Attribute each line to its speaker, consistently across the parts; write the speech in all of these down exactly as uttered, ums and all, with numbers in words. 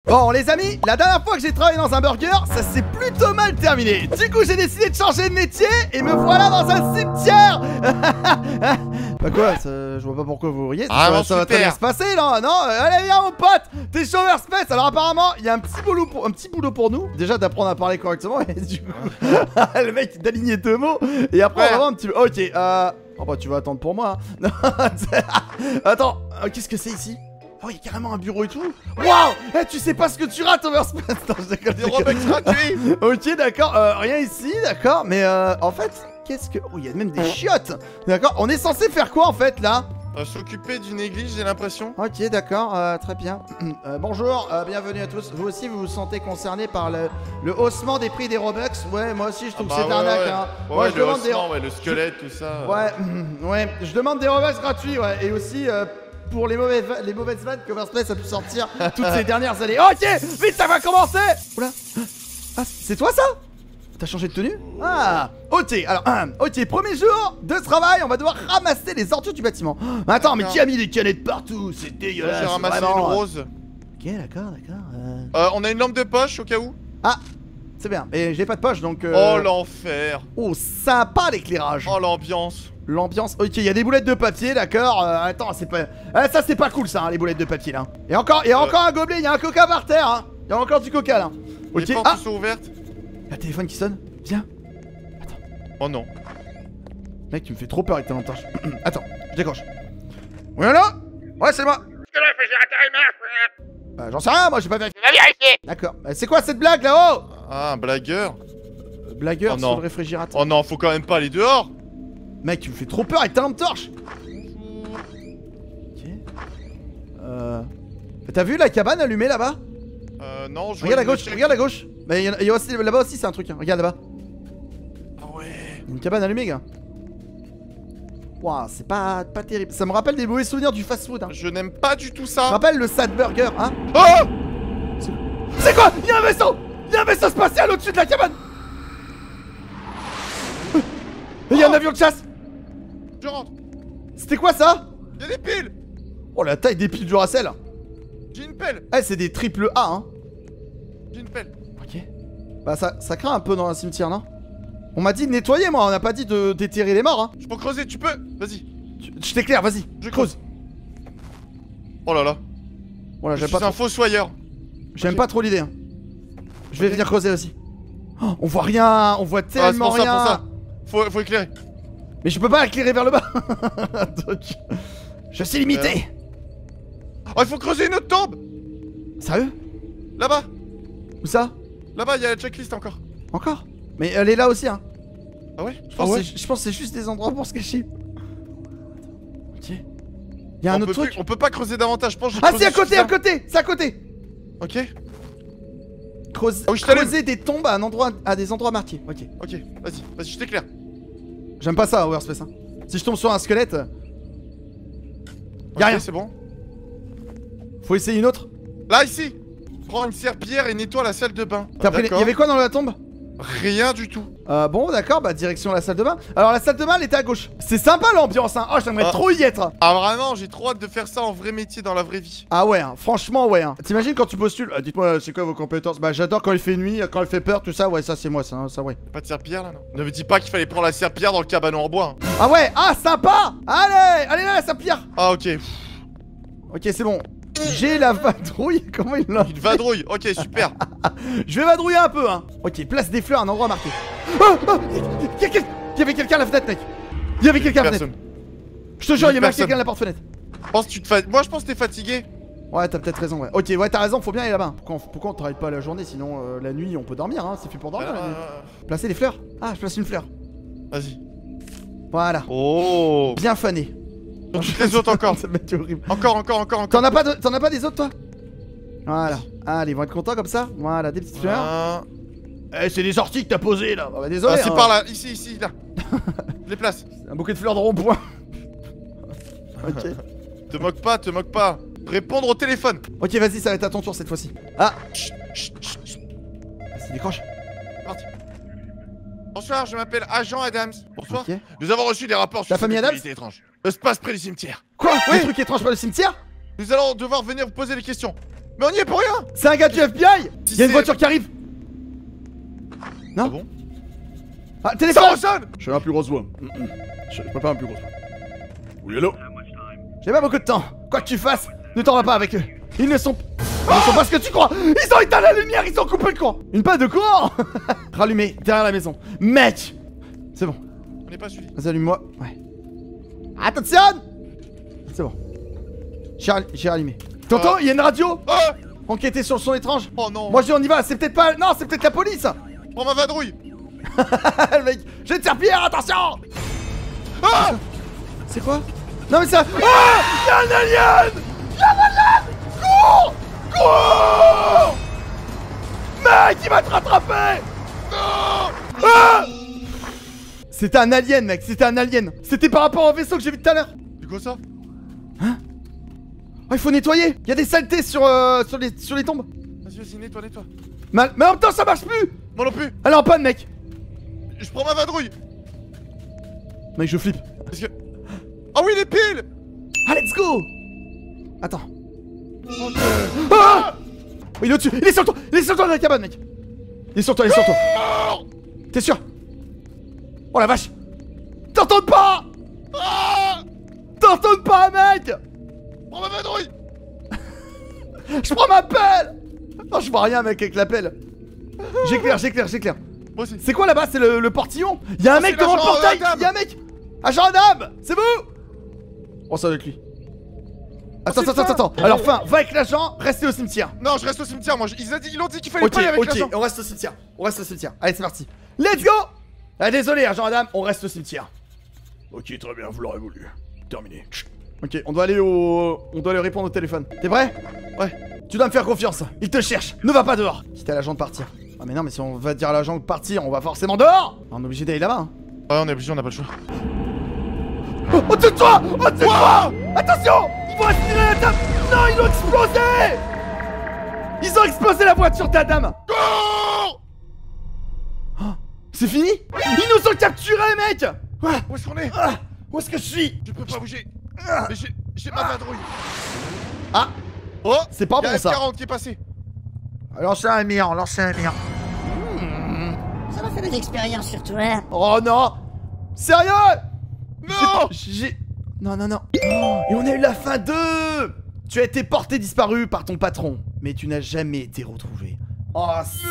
Speaker 1: Bon les amis, la dernière fois que j'ai travaillé dans un burger, ça s'est plutôt mal terminé. Du coup j'ai décidé de changer de métier et me voilà dans un cimetière. Bah quoi, ça, je vois pas pourquoi vous riez.
Speaker 2: Ah
Speaker 1: ça,
Speaker 2: bon,
Speaker 1: ça va très bien se passer là, non? Allez viens mon pote, t'es chauffeur space. Alors apparemment il y a un petit boulot pour, un petit boulot pour nous. Déjà d'apprendre à parler correctement et du coup le mec d'aligner deux mots et après
Speaker 2: ouais.
Speaker 1: on va voir un petit peu. Ok, euh... oh bah tu vas attendre pour moi hein. Attends, euh, qu'est-ce que c'est ici? Oh, il y a carrément un bureau et tout. Waouh, hey, tu sais pas ce que tu rates, Overspace. Attends, je déconne.
Speaker 2: Des Robux gratuits.
Speaker 1: Ok, d'accord. Euh, rien ici, d'accord. Mais euh, en fait, qu'est-ce que... Oh, il y a même des chiottes. D'accord. On est censé faire quoi en fait là?
Speaker 2: euh, S'occuper d'une église, j'ai l'impression.
Speaker 1: Ok, d'accord. Euh, très bien. Euh, bonjour, euh, bienvenue à tous. Vous aussi, vous vous sentez concerné par le, le haussement des prix des Robux? Ouais, moi aussi, je trouve
Speaker 2: Ah
Speaker 1: que
Speaker 2: bah
Speaker 1: c'est
Speaker 2: ouais,
Speaker 1: arnaque.
Speaker 2: ouais.
Speaker 1: Hein.
Speaker 2: Ouais,
Speaker 1: moi,
Speaker 2: ouais,
Speaker 1: je
Speaker 2: le
Speaker 1: demande des...
Speaker 2: haussement, ouais, le squelette, tout ça.
Speaker 1: Ouais, ouais. Je demande des Robux gratuits, ouais. Et aussi... Euh, pour les mauvaises, les mauvaises vannes que Overspace a pu sortir toutes ces dernières années. Ok, vite, ça va commencer. Oula. Ah, c'est toi ça? T'as changé de tenue? Ah, ok, alors, ok, premier jour de travail, on va devoir ramasser les ordures du bâtiment. Attends, mais qui a mis des canettes partout? C'est dégueulasse.
Speaker 2: J'ai ramassé
Speaker 1: vraiment.
Speaker 2: une rose.
Speaker 1: Ok, d'accord, d'accord. Euh...
Speaker 2: Euh, on a une lampe de poche au cas où.
Speaker 1: Ah, c'est bien, mais j'ai pas de poche donc... Euh...
Speaker 2: Oh l'enfer.
Speaker 1: Oh, sympa l'éclairage.
Speaker 2: Oh l'ambiance.
Speaker 1: L'ambiance, ok, il y a des boulettes de papier, d'accord. Euh, attends, c'est pas. Ah, ça, c'est pas cool, ça, hein, les boulettes de papier là. Et encore, il y a
Speaker 2: euh...
Speaker 1: encore un gobelet, il y a un coca par terre. Hein. Il y a encore du coca là. Ok,
Speaker 2: les portes
Speaker 1: ah,
Speaker 2: sont ouvertes.
Speaker 1: il y a le téléphone qui sonne. Viens. Attends.
Speaker 2: Oh non.
Speaker 1: Mec, tu me fais trop peur avec ta lampe torche. Attends, je décroche. Oui, là. Ouais, c'est moi. Euh, J'en sais rien, moi, j'ai pas vérifié. D'accord. Euh, c'est quoi cette blague là-haut?
Speaker 2: Ah, un blagueur.
Speaker 1: euh, Blagueur
Speaker 2: oh,
Speaker 1: sur
Speaker 2: non.
Speaker 1: le réfrigérateur.
Speaker 2: Oh non, faut quand même pas aller dehors.
Speaker 1: Mec, tu me fais trop peur avec ta lampe torche. Ok. Euh. T'as vu la cabane allumée là-bas?
Speaker 2: Euh, non, je
Speaker 1: Regarde à
Speaker 2: vois
Speaker 1: gauche, regarde à gauche. Mais il y, y a aussi là-bas aussi, c'est un truc. Hein. Regarde là-bas.
Speaker 2: Ah ouais.
Speaker 1: Une cabane allumée, gars. Waouh, c'est pas, pas terrible. Ça me rappelle des mauvais souvenirs du fast-food. Hein.
Speaker 2: Je n'aime pas du tout
Speaker 1: Ça me
Speaker 2: ça.
Speaker 1: rappelle le Sad Burger, hein.
Speaker 2: Oh.
Speaker 1: C'est quoi? Il y a un vaisseau. Il y a un vaisseau spatial au-dessus de la cabane. Il y a un avion de chasse.
Speaker 2: Je rentre.
Speaker 1: C'était quoi ça?
Speaker 2: Y'a des piles.
Speaker 1: Oh, la taille des piles Duracell.
Speaker 2: J'ai une pelle.
Speaker 1: Eh, c'est des triple A, hein.
Speaker 2: J'ai une pelle.
Speaker 1: Ok. Bah, ça, ça craint un peu dans un cimetière, non? On m'a dit de nettoyer, moi. On n'a pas dit de déterrer les morts, hein.
Speaker 2: Je peux creuser, tu peux. Vas-y.
Speaker 1: Tu- Je t'éclaire, vas-y.
Speaker 2: Je
Speaker 1: creuse.
Speaker 2: Oh là là.
Speaker 1: Voilà,
Speaker 2: Je
Speaker 1: j'aime
Speaker 2: suis
Speaker 1: pas,
Speaker 2: un
Speaker 1: trop...
Speaker 2: fossoyeur.
Speaker 1: j'aime
Speaker 2: Ok.
Speaker 1: pas trop l'idée. Hein. Je vais
Speaker 2: Ok.
Speaker 1: venir creuser aussi. Oh, on voit rien, on voit
Speaker 2: Ah, c'est
Speaker 1: tellement
Speaker 2: pour ça,
Speaker 1: rien.
Speaker 2: pour ça. Faut, faut éclairer.
Speaker 1: Mais je peux pas éclairer vers le bas. Donc, je suis limité.
Speaker 2: Oh, il faut creuser une autre tombe.
Speaker 1: Sérieux?
Speaker 2: Là-bas.
Speaker 1: Où ça?
Speaker 2: Là-bas, il y a la checklist encore.
Speaker 1: Encore? Mais elle est là aussi, hein.
Speaker 2: Ah ouais?
Speaker 1: Je pense,
Speaker 2: Ah ouais
Speaker 1: que c'est- je pense que c'est juste des endroits pour se cacher. Ok. Il y a un
Speaker 2: on
Speaker 1: autre
Speaker 2: peut
Speaker 1: truc.
Speaker 2: plus- on peut pas creuser davantage, je pense. que j'ai
Speaker 1: Ah,
Speaker 2: creusé
Speaker 1: c'est à côté, à
Speaker 2: suffisamment.
Speaker 1: côté, c'est à côté.
Speaker 2: Ok,
Speaker 1: Creuse...
Speaker 2: Ah oui, je t'allume.
Speaker 1: creuser des tombes à, un endroit... à des endroits marqués. Ok.
Speaker 2: ok, vas-y, vas-y, je t'éclaire.
Speaker 1: J'aime pas ça, Overspace. Hein. Si je tombe sur un squelette, euh,
Speaker 2: Ok,
Speaker 1: Y'a rien.
Speaker 2: c'est bon.
Speaker 1: faut essayer une autre.
Speaker 2: Là, ici. Prends une serpillière et nettoie la salle de bain.
Speaker 1: T'as pris les-
Speaker 2: D'accord.
Speaker 1: Y'avait quoi dans la tombe?
Speaker 2: Rien du tout.
Speaker 1: Euh, bon, d'accord, bah direction la salle de bain. Alors, la salle de bain, elle était à gauche. C'est sympa l'ambiance, hein. Oh, j'aimerais
Speaker 2: Ah.
Speaker 1: trop y être.
Speaker 2: Ah vraiment, j'ai trop hâte de faire ça en vrai métier dans la vraie vie.
Speaker 1: Ah ouais, hein, franchement, ouais. Hein. T'imagines quand tu postules, euh, dites-moi, c'est quoi vos compétences? Bah, j'adore quand il fait nuit, quand il fait peur, tout ça. Ouais, ça, c'est moi, ça, hein, ça, ouais.
Speaker 2: Pas de serpillière là, non? Ne me dis pas qu'il fallait prendre la serpillière dans le cabanon en bois. Hein.
Speaker 1: Ah ouais, ah, sympa. Allez, allez là, ça pire.
Speaker 2: Ah ok.
Speaker 1: Ok, c'est bon. J'ai la vadrouille. Comment il l'a?
Speaker 2: Une vadrouille, ok, super.
Speaker 1: Je vais vadrouiller un peu, hein. Ok, place des fleurs à un endroit marqué. Oh, oh, il y, a quel- il y avait quelqu'un à la fenêtre, mec. Il y avait quelqu'un à la fenêtre.
Speaker 2: Personne.
Speaker 1: Je te jure, il y avait
Speaker 2: Personne.
Speaker 1: quelqu'un à la porte-fenêtre.
Speaker 2: Pense que tu te fa- Moi je pense que t'es fatigué.
Speaker 1: Ouais, t'as peut-être raison, ouais. Ok, ouais, t'as raison, faut bien aller là-bas. Pourquoi, on- pourquoi on travaille pas la journée? Sinon, euh, la nuit, on peut dormir, hein. C'est fait pour dormir. la nuit.
Speaker 2: Ah,
Speaker 1: Placer les fleurs. Ah, je place une fleur.
Speaker 2: Vas-y.
Speaker 1: Voilà.
Speaker 2: Oh.
Speaker 1: Bien fané.
Speaker 2: Sur toutes les autres encore.
Speaker 1: Ça va être horrible.
Speaker 2: Encore, encore, encore, encore.
Speaker 1: T'en as pas, de- t'en as pas des autres, toi? Voilà. Allez, ils vont être contents comme ça. Voilà, des petites fleurs.
Speaker 2: Ah,
Speaker 1: Eh, c'est des sorties que t'as posées là. Bah, désolé.
Speaker 2: Ah, c'est
Speaker 1: hein.
Speaker 2: par là, ici, ici, là. Je les place.
Speaker 1: Un bouquet de fleurs de rond-point. Ok.
Speaker 2: Te moque pas, te moque pas. Répondre au téléphone.
Speaker 1: Ok, vas-y, ça va être à ton tour cette fois-ci. Ah,
Speaker 2: Chut, chut, chut, chut.
Speaker 1: vas-y, décroche.
Speaker 2: Parti. Bonsoir, je m'appelle Agent Adams. Bonsoir.
Speaker 1: Ok.
Speaker 2: Nous avons reçu des rapports sur
Speaker 1: La famille
Speaker 2: cette
Speaker 1: Adams
Speaker 2: activité étrange. Ça se passe près du cimetière.
Speaker 1: Quoi?
Speaker 2: Oui.
Speaker 1: Des trucs étranges par le cimetière?
Speaker 2: Nous allons devoir venir vous poser des questions. Mais on y est pour rien.
Speaker 1: C'est un gars du F B I.
Speaker 2: Si
Speaker 1: Il y a une
Speaker 2: c'est-
Speaker 1: voiture qui arrive. Non.
Speaker 2: Ah bon?
Speaker 1: Ah,
Speaker 2: Ça
Speaker 1: téléphone.
Speaker 2: ressonne.
Speaker 1: Je suis un plus grosse voix. Je peux pas un plus grosse voix. Oui, hello. J'ai pas beaucoup de temps. Quoi que tu fasses, ne t'en vas pas avec eux. Ils ne sont... Ils ne sont pas ce que tu crois. Ils ont éteint la lumière, ils ont coupé le courant. Une panne de courant. Rallumé, derrière la maison. Mec. C'est bon.
Speaker 2: On n'est pas suivi.
Speaker 1: Vas-y, allume-moi. Ouais. Attention. C'est bon. J'ai rall- j'ai rallumé. T'entends? Il y a une radio.
Speaker 2: Oh,
Speaker 1: Enquêter sur le son étrange.
Speaker 2: oh non.
Speaker 1: Moi je dis on y va, c'est peut-être pas... Non, c'est peut-être la police.
Speaker 2: Prends ma vadrouille.
Speaker 1: Le mec, je vais te faire pierre, attention.
Speaker 2: Ah.
Speaker 1: C'est quoi? Non mais ça... Ah, y'a un alien. Y'a un alien. Cours. Cours. Mec, il va te rattraper.
Speaker 2: Non.
Speaker 1: Ah. C'était un alien, mec, c'était un alien. C'était par rapport au vaisseau que j'ai vu tout à l'heure.
Speaker 2: C'est quoi ça?
Speaker 1: Oh, il faut nettoyer. Il y a des saletés sur, euh, sur, les, sur les tombes.
Speaker 2: Vas-y, vas-y, nettoie, nettoie.
Speaker 1: Mais, mais en même temps, ça marche plus.
Speaker 2: Moi non plus.
Speaker 1: Elle est en panne, mec.
Speaker 2: Je prends ma vadrouille.
Speaker 1: Mec, je flippe.
Speaker 2: Parce que... Ah oui, les piles.
Speaker 1: Ah, let's go. Attends. Ah. Oh, il est au-dessus. Il est sur toi. Il est sur toi dans la cabane, mec. Il est sur toi, il est sur toi. T'es sûr? Oh la vache. T'entends pas?
Speaker 2: Ah.
Speaker 1: T'entends pas, mec?
Speaker 2: Prends ma vadrouille.
Speaker 1: Je prends ma pelle. Non, je vois rien, mec, avec la pelle. J'éclaire, j'éclaire, j'éclaire.
Speaker 2: Moi aussi.
Speaker 1: C'est quoi là-bas? C'est le, le portillon. Y'a un
Speaker 2: Ah,
Speaker 1: mec
Speaker 2: c'est
Speaker 1: devant le
Speaker 2: l'agent
Speaker 1: portail.
Speaker 2: Adam.
Speaker 1: Y'a un mec. Agent Adam. C'est vous? Oh, ça doit être lui. Attends,
Speaker 2: c'est
Speaker 1: attends,
Speaker 2: ça.
Speaker 1: attends, attends. Alors, fin, va avec l'agent, restez au cimetière.
Speaker 2: Non, je reste au cimetière, moi. je- Ils, a dit- ils ont dit qu'il fallait
Speaker 1: Ok,
Speaker 2: pas aller avec
Speaker 1: ok,
Speaker 2: l'agent.
Speaker 1: on reste au cimetière. On reste au cimetière. Allez, c'est parti. Let's go. Ah, désolé, agent Adam, on reste au cimetière. Ok, très bien, vous l'aurez voulu. Terminé. Chut. Ok, on doit aller au... On doit aller répondre au téléphone. T'es prêt? Ouais. Tu dois me faire confiance. Il te cherche. Ne va pas dehors. Quitte à l'agent de partir. Ah mais non, mais si on va dire à l'agent de partir, on va forcément dehors. On est obligé d'aller là-bas. Hein.
Speaker 2: Ouais, on est obligé, on n'a pas le choix.
Speaker 1: Oh, au-dessus de toi! Au-dessus de toi! Attention! Ils vont aspirer la table! Non, ils ont explosé! Ils ont explosé la voiture d'Adam!
Speaker 2: Cours.
Speaker 1: Oh, c'est fini? Ils nous ont capturés, mec! Ah,
Speaker 2: Où est-ce qu'on est?
Speaker 1: ah, où est-ce que je suis?
Speaker 2: Je peux pas bouger.
Speaker 1: Ah,
Speaker 2: Mais j'ai j'ai ma vadrouille.
Speaker 1: ah,
Speaker 2: Oh,
Speaker 1: c'est pas
Speaker 2: y a
Speaker 1: bon ça.
Speaker 2: F quarante qui est passé.
Speaker 1: Lancez un mire, lancez un mire.
Speaker 3: Ça m'a fait une expérience sur toi.
Speaker 1: Oh non! Sérieux?
Speaker 2: Non.
Speaker 1: J'ai... Non, non, non. Oh, et on a eu la fin deux. Tu as été porté disparu par ton patron, mais tu n'as jamais été retrouvé. Oh,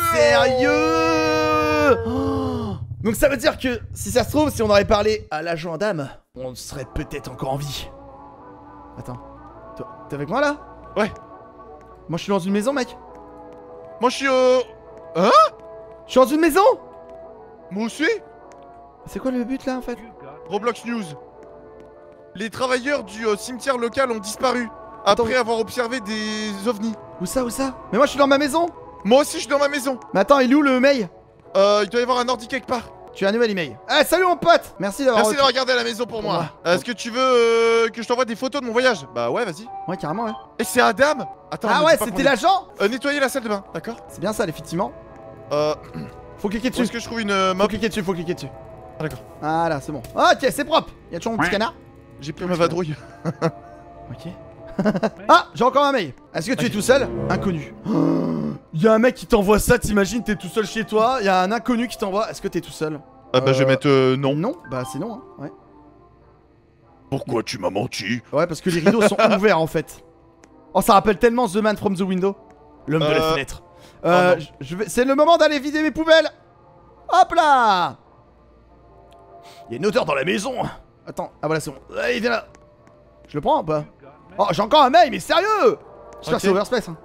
Speaker 1: sérieux? Oh. Donc ça veut dire que, si ça se trouve, si on aurait parlé à l'agent Adam, on serait peut-être encore en vie. Attends. Toi, t'es avec moi là?
Speaker 2: Ouais.
Speaker 1: Moi je suis dans une maison, mec.
Speaker 2: Moi, je suis euh... Hein?
Speaker 1: Je suis dans une maison?
Speaker 2: Moi aussi.
Speaker 1: C'est quoi le but là en fait?
Speaker 2: Roblox News. Les travailleurs du euh, cimetière local ont disparu après avoir observé des ovnis.
Speaker 1: Où ça, où ça? Mais moi je suis dans ma maison.
Speaker 2: Moi aussi, je suis dans ma maison.
Speaker 1: Mais attends, il est où le mail?
Speaker 2: Euh, il doit y avoir un ordi quelque part.
Speaker 1: Tu as un nouvel email. Eh, salut mon pote. Merci d'avoir...
Speaker 2: Merci d'avoir regardé à la maison pour moi.
Speaker 1: Ouais.
Speaker 2: Est-ce que tu veux euh, que je t'envoie des photos de mon voyage? Bah ouais, vas-y.
Speaker 1: Ouais, carrément, ouais.
Speaker 2: Et c'est Adam. Attends.
Speaker 1: Ah
Speaker 2: me
Speaker 1: ouais,
Speaker 2: dis pas
Speaker 1: c'était
Speaker 2: qu'on est-
Speaker 1: l'agent.
Speaker 2: Euh, nettoyer la salle de bain, d'accord?
Speaker 1: C'est bien ça, effectivement.
Speaker 2: Euh,
Speaker 1: Faut cliquer
Speaker 2: où
Speaker 1: dessus.
Speaker 2: est-ce que je trouve une euh,
Speaker 1: Faut
Speaker 2: map?
Speaker 1: cliquer dessus, faut cliquer dessus.
Speaker 2: Ah d'accord.
Speaker 1: Voilà, c'est bon. Ok, c'est propre. Y'a toujours mon petit canard.
Speaker 2: J'ai pris ma vadrouille.
Speaker 1: Ok. Ah, j'ai encore un mail. Est-ce que tu es tout seul? Inconnu. Il y a un mec qui t'envoie ça, t'imagines, t'es tout seul chez toi. Il y a un inconnu qui t'envoie. Est-ce que t'es tout seul?
Speaker 2: Ah bah je vais
Speaker 1: Euh,
Speaker 2: mettre euh, non.
Speaker 1: Non, bah c'est non, hein. Ouais.
Speaker 2: Pourquoi tu m'as menti?
Speaker 1: Ouais, parce que les rideaux sont ouverts en fait. Oh, ça rappelle tellement The Man from the Window. L'homme de la
Speaker 2: Euh,
Speaker 1: fenêtre. Euh,
Speaker 2: non.
Speaker 1: je- je vais... C'est le moment d'aller vider mes poubelles. Hop là. Il y a une odeur dans la maison. Attends, ah voilà, c'est bon. Allez, viens là. Je le prends ou pas? Oh, j'ai encore un mail, mais sérieux. J'espère
Speaker 2: Ok.
Speaker 1: que c'est Overspace. Hein.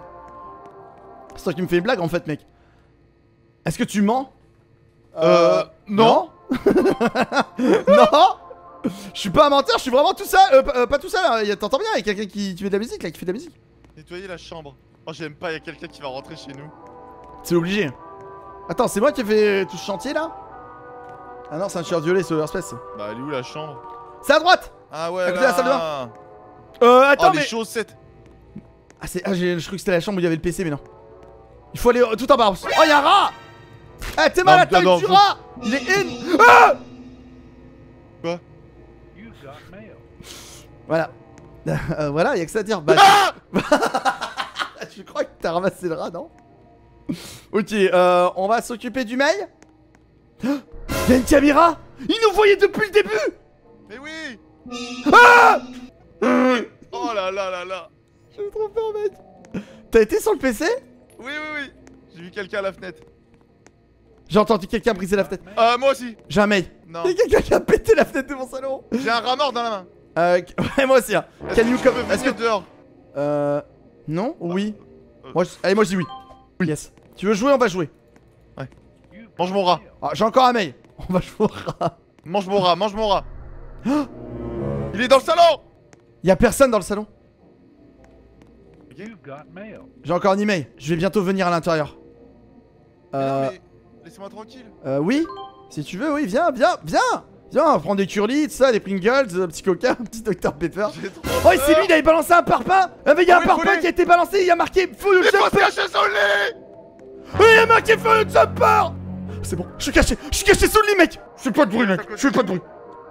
Speaker 1: C'est toi qui me fais une blague en fait, mec. Est-ce que tu mens?
Speaker 2: Euh, non.
Speaker 1: Non. Je suis pas un menteur, je suis vraiment tout seul. Euh, pas- euh, pas tout seul, hein. Y a- t'entends bien, il y a quelqu'un qui... qui fait de la musique là, qui fait de la musique.
Speaker 2: Nettoyer la chambre. Oh j'aime pas, il y a quelqu'un qui va rentrer chez nous.
Speaker 1: C'est obligé. Attends, c'est moi qui ai fait tout ce chantier là? Ah non, c'est un tueur violet, c'est Overspace.
Speaker 2: Bah elle est où la chambre?
Speaker 1: C'est à droite.
Speaker 2: Ah ouais
Speaker 1: À côté
Speaker 2: là.
Speaker 1: de la salle de bain. Euh,
Speaker 2: Oh
Speaker 1: attends,
Speaker 2: les
Speaker 1: mais...
Speaker 2: chaussettes.
Speaker 1: Ah, c'est... ah j'ai- je crois que c'était la chambre où il y avait le P C, mais non. Il faut aller euh, tout en bas. Oh, y'a un rat. Eh, t'es mal à la
Speaker 2: Non,
Speaker 1: taille
Speaker 2: non,
Speaker 1: du
Speaker 2: faut-
Speaker 1: rat. Il est in... Ah.
Speaker 2: Quoi?
Speaker 1: Voilà. Euh, voilà, y'a que ça à dire. Bah,
Speaker 2: Ah
Speaker 1: tu Je crois que t'as ramassé le rat, non? Ok, euh, on va s'occuper du mail. Y'a une caméra. Il nous voyait depuis le début.
Speaker 2: Mais oui.
Speaker 1: Ah.
Speaker 2: Oh là là là là.
Speaker 1: J'ai trop peur, mec. T'as été sur le P C?
Speaker 2: Oui, oui, oui. J'ai vu quelqu'un à la fenêtre.
Speaker 1: J'ai entendu quelqu'un briser la fenêtre.
Speaker 2: Euh, moi aussi.
Speaker 1: J'ai un mail.
Speaker 2: Non.
Speaker 1: Y'a quelqu'un qui a pété la fenêtre de mon salon.
Speaker 2: J'ai un rat mort dans la main.
Speaker 1: Euh, ouais, moi aussi, hein.
Speaker 2: Est-ce
Speaker 1: Can
Speaker 2: que
Speaker 1: you
Speaker 2: tu
Speaker 1: come...
Speaker 2: peux
Speaker 1: Est-ce que...
Speaker 2: venir dehors?
Speaker 1: Euh... Non? Oui.
Speaker 2: Euh.
Speaker 1: Moi, je... Allez, moi je dis oui. Oui, yes. Tu veux jouer? On va jouer.
Speaker 2: Mange mon rat.
Speaker 1: Ah, j'ai encore un mail. On va jouer au rat.
Speaker 2: Mange mon rat, mange mon rat. Il est dans le salon.
Speaker 1: Y'a personne dans le salon.
Speaker 4: You've got mail.
Speaker 1: J'ai encore un email. Je vais bientôt venir à l'intérieur.
Speaker 2: Mais
Speaker 1: Euh...
Speaker 2: non, mais laissez-moi tranquille.
Speaker 1: Euh, oui. Si tu veux, oui, viens, viens, viens. Viens, on va prendre des curly, tout ça, des Pringles, un petit coca, un petit docteur Pepper.
Speaker 2: J'ai trop
Speaker 1: Oh, et c'est lui, il avait balancé un parpaing. Ah, mais y'a
Speaker 2: Ah
Speaker 1: un
Speaker 2: oui,
Speaker 1: parpaing
Speaker 2: volé.
Speaker 1: qui a été balancé, il y a marqué Full
Speaker 2: Il faut se
Speaker 1: Jumper.
Speaker 2: cacher sous le lit.
Speaker 1: Oui, il y a marqué Full Jumper. C'est bon, je suis caché, je suis caché sous le lit, mec. Je fais pas de bruit, mec, je fais pas de bruit.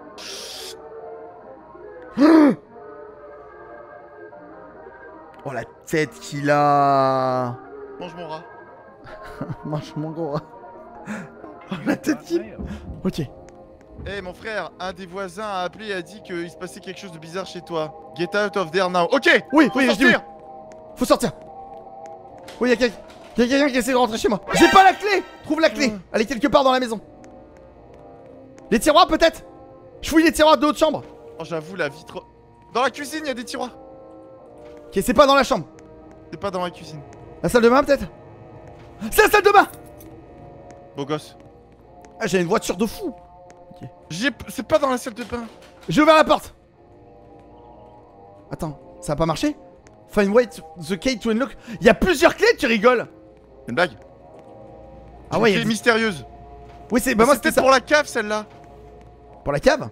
Speaker 1: Oh, la tête qu'il a.
Speaker 2: Mange mon rat.
Speaker 1: Mange mon gros rat. Oh, la tête qu'il...
Speaker 4: Mail.
Speaker 1: Ok.
Speaker 2: Eh mon frère, un des voisins a appelé et a dit qu'il se passait quelque chose de bizarre chez toi. Get out of there now. Ok.
Speaker 1: Oui,
Speaker 2: Faut
Speaker 1: oui, je dis oui.
Speaker 2: sortir.
Speaker 1: Faut sortir. Oui, y'a quelqu'un y a quelqu'un qui essaie de rentrer chez moi. J'ai pas la clé. Trouve la clé.
Speaker 2: Ouais.
Speaker 1: Elle est quelque part dans la maison. Les tiroirs peut-être. Je fouille les tiroirs de l'autre chambre.
Speaker 2: Oh j'avoue la vitre. Dans la cuisine, il y a des tiroirs.
Speaker 1: Ok, c'est pas dans la chambre.
Speaker 2: C'est pas dans la cuisine.
Speaker 1: La salle de bain peut-être. C'est la salle de bain.
Speaker 2: Beau gosse.
Speaker 1: Ah, j'ai une voiture de fou.
Speaker 2: J'ai... C'est pas dans la salle de bain.
Speaker 1: J'ai ouvert la porte. Attends, ça a pas marché? Find way to the key to unlock. Il y a plusieurs clés, tu rigoles?
Speaker 2: C'est une blague.
Speaker 1: Ah
Speaker 2: Une
Speaker 1: ouais,
Speaker 2: clé
Speaker 1: il y a-
Speaker 2: mystérieuse.
Speaker 1: Oui, c'est bah moi c'était
Speaker 2: C'était
Speaker 1: ça.
Speaker 2: pour la cave celle-là.
Speaker 1: Pour la cave.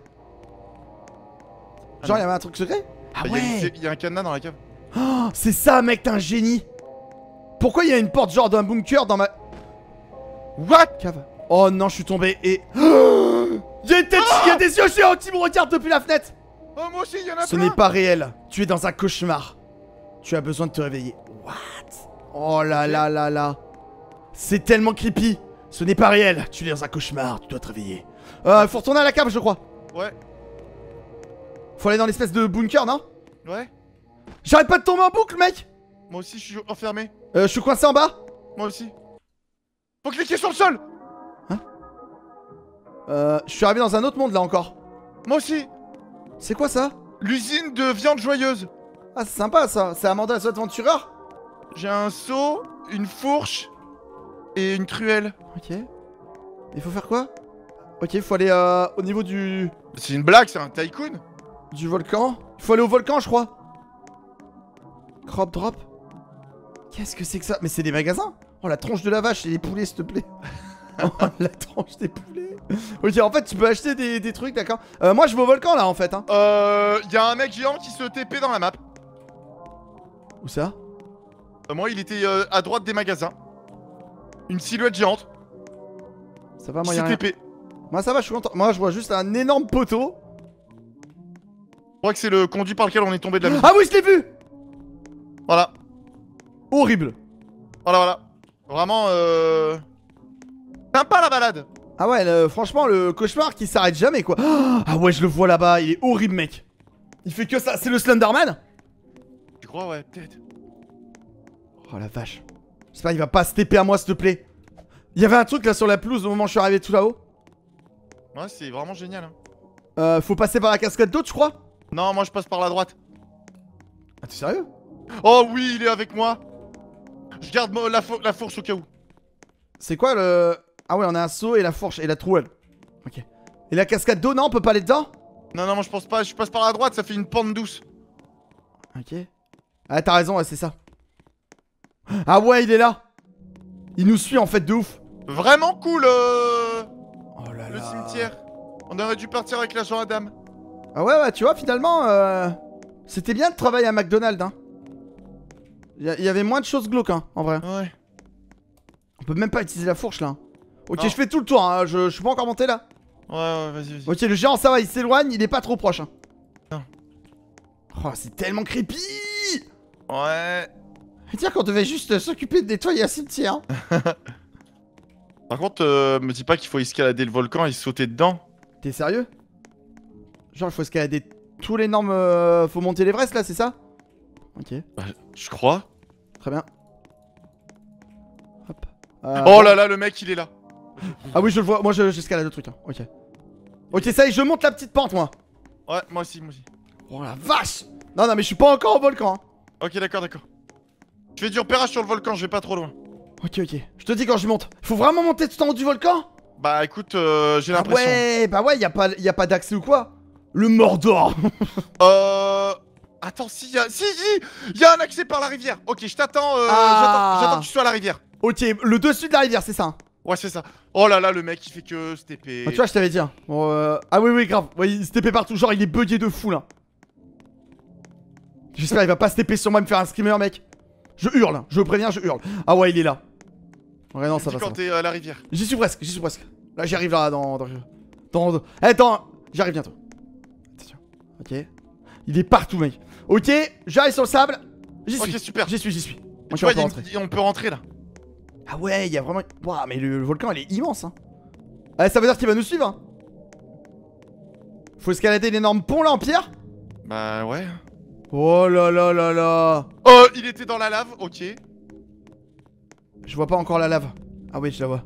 Speaker 2: Ah
Speaker 1: Genre,
Speaker 2: non.
Speaker 1: il y avait un truc secret? Ah
Speaker 2: Il y a une-
Speaker 1: ouais.
Speaker 2: Il y a un cadenas dans la cave.
Speaker 1: Oh, c'est ça, mec, t'es un génie. Pourquoi il y a une porte genre d'un bunker dans ma
Speaker 2: What?
Speaker 1: cave? Oh non, je suis tombé et... Il y a une tête, il y a des yeux géants qui me regardent depuis la fenêtre.
Speaker 2: Oh moi aussi, il y en a
Speaker 1: Ce
Speaker 2: plein.
Speaker 1: n'est pas réel. Tu es dans un cauchemar. Tu as besoin de te réveiller. What? Oh là là là là. C'est tellement creepy. Ce n'est pas réel. Tu es dans un cauchemar. Tu dois te réveiller. Euh, faut retourner à la cave, je crois.
Speaker 2: Ouais.
Speaker 1: Faut aller dans l'espèce de bunker, non?
Speaker 2: Ouais.
Speaker 1: J'arrête pas de tomber en boucle, mec.
Speaker 2: Moi aussi, je suis enfermé.
Speaker 1: Euh, je suis coincé en bas.
Speaker 2: Moi aussi. Faut cliquer sur le sol.
Speaker 1: Euh, je suis arrivé dans un autre monde là encore.
Speaker 2: Moi aussi.
Speaker 1: C'est quoi ça?
Speaker 2: L'usine de viande joyeuse.
Speaker 1: Ah, c'est sympa ça. C'est Amanda Soit Ventureur?
Speaker 2: J'ai un seau, une fourche et une truelle.
Speaker 1: Ok. Il faut faire quoi? Ok, faut aller euh, au niveau du...
Speaker 2: C'est une blague, c'est un tycoon.
Speaker 1: du volcan. Il faut aller au volcan, je crois. Crop drop. Qu'est-ce que c'est que ça? Mais c'est des magasins. Oh, la tronche de la vache et les poulets, s'il te plaît. Oh, la tronche des poulets. Ok, en fait, tu peux acheter des, des trucs, d'accord. Euh, moi, je vais au volcan, là, en fait. Hein.
Speaker 2: Euh, y a un mec géant qui se T P dans la map.
Speaker 1: Où ça?
Speaker 2: Euh, moi, il était euh, à droite des magasins. Une silhouette géante
Speaker 1: Ça va,
Speaker 2: qui
Speaker 1: moi,
Speaker 2: s'est
Speaker 1: y'a rien.
Speaker 2: T P.
Speaker 1: Moi, ça va, je suis content. Moi, je vois juste un énorme poteau.
Speaker 2: Je crois que c'est le conduit par lequel on est tombé de la maison.
Speaker 1: Ah oui, je l'ai vu.
Speaker 2: Voilà,
Speaker 1: Horrible.
Speaker 2: voilà, voilà. Vraiment, euh... sympa la balade.
Speaker 1: Ah ouais, le- franchement, le cauchemar qui s'arrête jamais, quoi. Ah ouais, je le vois là-bas. Il est horrible, mec. Il fait que ça. C'est le Slenderman?
Speaker 2: Tu crois, ouais, peut-être.
Speaker 1: Oh la vache. J'espère qu'il va pas se T P à moi, s'il te plaît. Il y avait un truc là sur la pelouse au moment où je suis arrivé tout là-haut.
Speaker 2: Ouais, c'est vraiment génial. Hein.
Speaker 1: Euh, faut passer par la cascade d'eau, tu crois?
Speaker 2: Non, moi je passe par la droite.
Speaker 1: Ah, t'es sérieux?
Speaker 2: Oh oui, il est avec moi. Je garde mo- la, fou- la fourche au cas où.
Speaker 1: C'est quoi le... Ah ouais, on a un seau et la fourche et la trouelle. Ok. Et la cascade d'eau, non, on peut pas aller dedans?
Speaker 2: Non, non, moi je pense pas. Je passe par la droite, ça fait une pente douce.
Speaker 1: Ok. Ah, t'as raison, ouais, c'est ça. Ah ouais, il est là. Il nous suit en fait de ouf.
Speaker 2: Vraiment cool, euh...
Speaker 1: Oh là
Speaker 2: le
Speaker 1: là.
Speaker 2: cimetière. On aurait dû partir avec l'agent Adam.
Speaker 1: Ah ouais, ouais, tu vois, finalement, euh... c'était bien de travailler à McDonald's, hein. Il y, y avait moins de choses glauques, hein, en vrai.
Speaker 2: Ouais.
Speaker 1: On peut même pas utiliser la fourche, là. Ok,
Speaker 2: Non.
Speaker 1: je fais tout le tour, hein. Je, je suis pas encore monté, là.
Speaker 2: Ouais, ouais, vas-y, vas-y.
Speaker 1: Ok, le géant, ça va, il s'éloigne, il est pas trop proche, hein.
Speaker 2: Non.
Speaker 1: Oh, c'est tellement creepy.
Speaker 2: Ouais.
Speaker 1: Dire qu'on devait juste s'occuper de nettoyer un cimetière.
Speaker 2: Par contre, euh, me dis pas qu'il faut escalader le volcan et sauter dedans.
Speaker 1: T'es sérieux? Genre, il faut escalader tous les normes. Euh, faut monter l'Everest là, c'est ça? Ok.
Speaker 2: Bah, je crois.
Speaker 1: Très bien. Hop. Euh,
Speaker 2: Oh là là, le mec il est là.
Speaker 1: Ah oui, je le vois. Moi, je- j'escalade le truc. Hein. Ok. Ok, ça y est, je monte la petite pente, moi.
Speaker 2: Ouais, moi aussi, moi aussi.
Speaker 1: Oh la vache! Non, non, mais je suis pas encore au volcan. Hein.
Speaker 2: Ok, d'accord, d'accord. Je fais du repérage sur le volcan, je vais pas trop loin.
Speaker 1: Ok, ok. Je te dis quand je monte. Faut vraiment monter tout en haut du volcan?
Speaker 2: Bah écoute, euh, j'ai
Speaker 1: Ah
Speaker 2: l'impression.
Speaker 1: ouais, bah ouais, y a pas, y a pas d'accès ou quoi? Le Mordor.
Speaker 2: Euh... Attends, si, y a... si, si, y a un accès par la rivière. Ok, je t'attends, euh,
Speaker 1: Ah.
Speaker 2: j'attends- j'attends que tu sois à la rivière.
Speaker 1: Ok, le dessus de la rivière, c'est ça. Hein.
Speaker 2: Ouais, c'est ça. Oh là là, le mec il fait que se T P.
Speaker 1: Ah, tu vois, je t'avais dit. Hein. Bon, euh... Ah oui, oui, grave. Ouais, il se T P partout. Genre, il est bugué de fou là. J'espère qu'il va pas se T P sur moi et me faire un screamer, mec. Je hurle, je préviens, je hurle. Ah ouais, il est là. Ouais, non, ça va, ça
Speaker 2: quand
Speaker 1: va.
Speaker 2: t'es à la rivière.
Speaker 1: J'y suis presque, j'y suis presque. Là, j'y arrive là, dans... dans... dans... Attends, j'arrive bientôt. Attention. Ok. Il est partout, mec. Ok, j'arrive sur le sable. J'y suis.
Speaker 2: Ok, super.
Speaker 1: J'y suis, j'y suis.
Speaker 2: Et
Speaker 1: Ok,
Speaker 2: tu vois,
Speaker 1: on peut
Speaker 2: y a
Speaker 1: rentrer.
Speaker 2: une- on peut rentrer là.
Speaker 1: Ah ouais, il y a vraiment... Waouh, mais le, le volcan, il est immense, hein. Ah, ça veut dire qu'il va nous suivre, hein. Faut escalader l'énorme pont, là, en pierre.
Speaker 2: Bah ouais.
Speaker 1: Oh là là là là.
Speaker 2: Oh, il était dans la lave, ok.
Speaker 1: Je vois pas encore la lave. Ah oui, je la vois.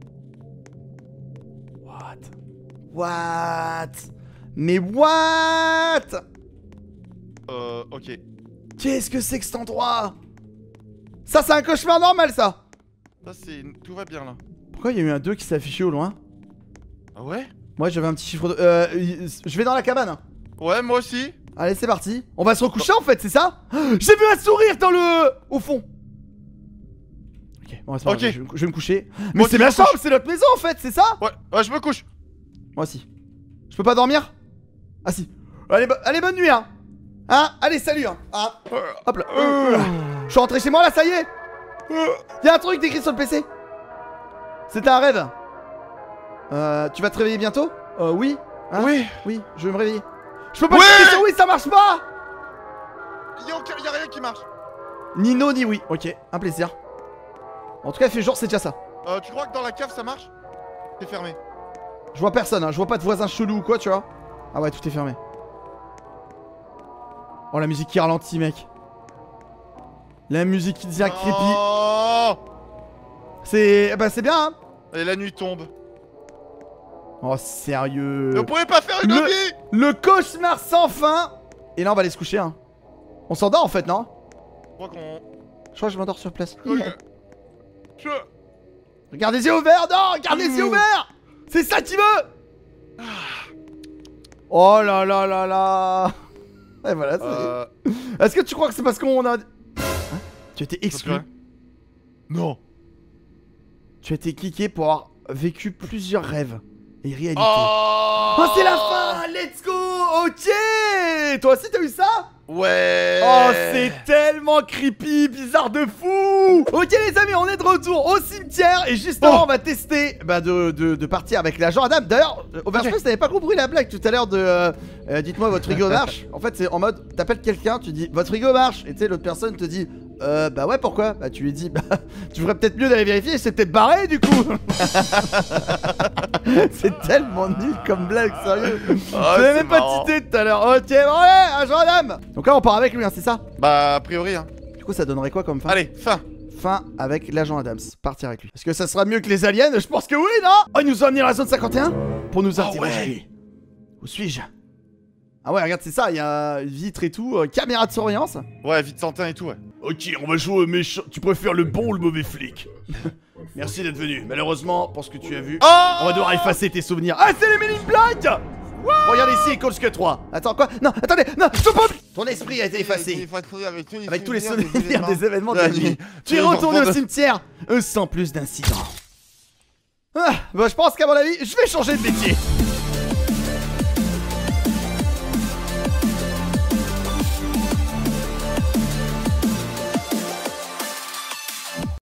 Speaker 1: What? What? Mais what?
Speaker 2: Euh, ok.
Speaker 1: Qu'est-ce que c'est que cet endroit? Ça, c'est un cauchemar normal, ça.
Speaker 2: Ça c'est... Tout va bien là.
Speaker 1: Pourquoi il y a eu un deux qui s'est affiché au loin?
Speaker 2: Ah ouais?
Speaker 1: Moi, j'avais un petit chiffre de... Euh, je vais dans la cabane.
Speaker 2: Ouais, moi aussi.
Speaker 1: Allez, c'est parti. On va se recoucher, en fait, c'est ça? J'ai vu un sourire dans le... Au fond. Ok, bon, c'est pas
Speaker 2: Ok.
Speaker 1: grave, je, vais me- je vais me coucher. Mais
Speaker 2: Moi
Speaker 1: c'est
Speaker 2: aussi,
Speaker 1: ma
Speaker 2: je me
Speaker 1: chambre,
Speaker 2: couche.
Speaker 1: c'est notre maison, en fait, c'est ça?
Speaker 2: Ouais, ouais, je me couche.
Speaker 1: Moi aussi. Je peux pas dormir? Ah si. Allez, bo- allez, bonne nuit, hein. Hein? Allez, salut, hein. Ah. Hop là. Euh. Je suis rentré chez moi, là, ça y est. Y'a un truc décrit sur le P C. C'était un rêve. Euh, tu vas te réveiller bientôt? Euh, oui. Hein?
Speaker 2: Oui.
Speaker 1: Oui, je vais me réveiller. Je peux pas
Speaker 2: Ouais.
Speaker 1: cliquer sur oui, ça marche pas.
Speaker 2: Y'a aucun... y a rien qui marche.
Speaker 1: Ni no, ni oui. Ok, un plaisir. En tout cas, il fait jour, c'est déjà ça.
Speaker 2: Euh, tu crois que dans la cave ça marche? C'est fermé.
Speaker 1: Je vois personne, hein. Je vois pas de voisins chelous ou quoi, tu vois. Ah ouais, tout est fermé. Oh, la musique qui ralentit, mec. La musique qui devient creepy.
Speaker 2: Oh.
Speaker 1: C'est... Bah c'est bien, hein.
Speaker 2: Et la nuit tombe.
Speaker 1: Oh, sérieux.
Speaker 2: On pourrait pas faire une
Speaker 1: Le-
Speaker 2: nuit.
Speaker 1: Le cauchemar sans fin. Et là, on va aller se coucher, hein. On s'endort, en fait, non?
Speaker 2: Je crois qu'on...
Speaker 1: Je crois que je m'endors sur place.
Speaker 2: Je...
Speaker 1: Regarde les yeux ouverts, non, regarde les yeux
Speaker 2: Mmh.
Speaker 1: ouverts. C'est ça qu'il veut. Oh là là là là. Et voilà, ça y est.
Speaker 2: Euh...
Speaker 1: Est-ce que tu crois que c'est parce qu'on a... Hein? Tu as été
Speaker 2: plus
Speaker 1: exclu.
Speaker 2: rien. Non.
Speaker 1: Tu as été kické pour avoir vécu plusieurs rêves et réalités.
Speaker 2: Oh,
Speaker 1: Oh, c'est la fin. Let's go. Ok. Toi aussi, t'as eu ça?
Speaker 2: Ouais.
Speaker 1: Oh, c'est tellement creepy, bizarre de fou. Ok les amis, on est de retour au cimetière. Et justement,
Speaker 2: Oh.
Speaker 1: on va tester bah, de, de, de partir avec l'agent Adam. D'ailleurs, Overspace, t'avais pas compris la blague tout à l'heure de euh, euh, dites-moi votre frigo marche. En fait, c'est en mode, t'appelles quelqu'un, tu dis votre frigo marche. Et tu sais, l'autre personne te dit euh, bah ouais, pourquoi? Bah tu lui dis bah tu ferais peut-être mieux d'aller vérifier, c'est peut-être barré du coup. C'est tellement nul comme blague, sérieux.
Speaker 2: Oh,
Speaker 1: J'avais
Speaker 2: c'est
Speaker 1: même pas
Speaker 2: marrant.
Speaker 1: cité tout à l'heure. Ok, bon allez, agent Adam. Donc là, on part avec lui, hein, c'est ça?
Speaker 2: Bah, a priori, hein.
Speaker 1: Du coup, ça donnerait quoi comme fin?
Speaker 2: Allez, fin.
Speaker 1: Fin avec l'agent Adams. Partir avec lui. Est-ce que ça sera mieux que les aliens? Je pense que oui, non? Oh, il nous a amené à la zone cinquante et un pour nous
Speaker 2: Ah
Speaker 1: interroger. Où suis-je? Ah ouais, regarde, c'est ça. Il y a une vitre et tout. euh, caméra de surveillance.
Speaker 2: Ouais, vite Santin et tout, ouais.
Speaker 1: Ok, on va jouer au méchant. Tu préfères le bon ou le mauvais flic? Merci d'être venu. Malheureusement, pour ce que tu as vu,
Speaker 2: Oh,
Speaker 1: on va devoir effacer tes souvenirs. Ah, c'est les Men in Black! Regarde ici, Coach que trois. Attends, quoi? Non, attendez, non, je peux pas. Ton esprit a été effacé. Avec tous les souvenirs des événements de la nuit. Tu es retourné au cimetière euh, sans plus d'incidents. Ah, bah je pense qu'à mon avis, je vais changer de métier.